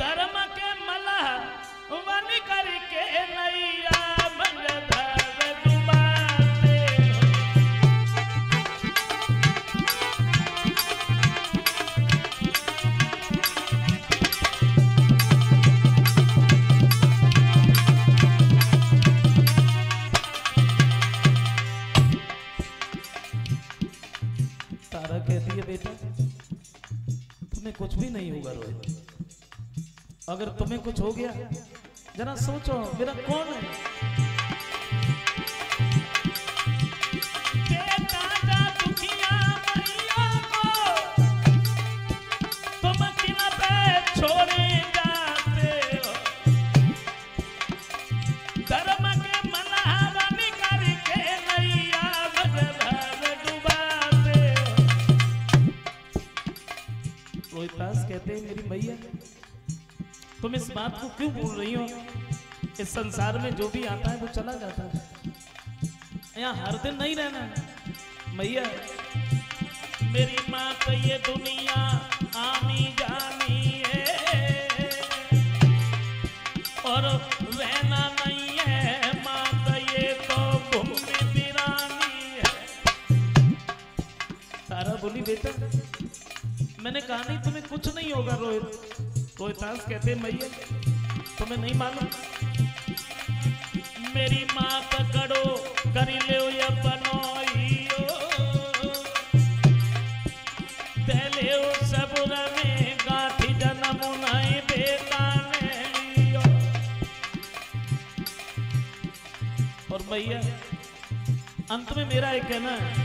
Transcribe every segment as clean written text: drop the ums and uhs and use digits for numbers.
धर्म के मलह वन करके नैया मंगधर डुबाते तारा कहती है बेटा तुम्हें कुछ भी नहीं होगा रोहित, अगर तुम्हें कुछ हो गया जरा सोचो मेरा कौन है। बेटा जा दुखिया मैया को तुम किन पे छोड़े जाते हो, धर्म के मलह वन करके नैया मंगधर डुबाते हो। रोहितास कहते हैं मेरी मैया तुम इस बात को क्यों बोल रही हो, इस संसार में जो भी आता है वो चला जाता है, यहाँ हर दिन नहीं रहना है। मैया मेरी माँ तो ये दुनिया आनी जानी है और रहना नहीं है, माँ तो ये तो भूमि बिरानी है। तारा बोली बेटा मैंने कहा नहीं तुम्हें कुछ नहीं होगा रोहित। रोहितास कहते मैया तुम्हें नहीं मालूम मेरी माँ पकड़ो कर ले बनोइयो दले सबुर में गाठी जन्म नहीं बेटा ने लियो। और मैया अंत में मेरा एक कहना है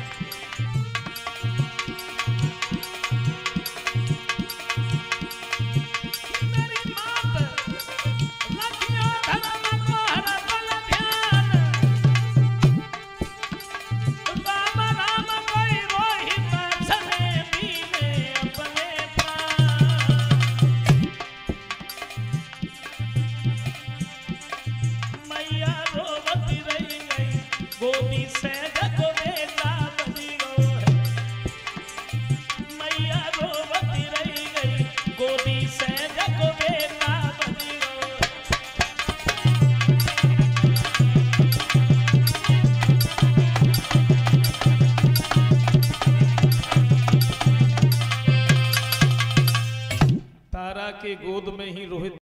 तारा के गोद में ही रोहित